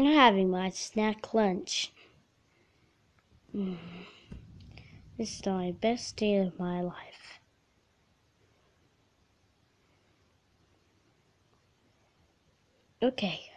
I'm having my snack lunch. This is my best day of my life. Okay.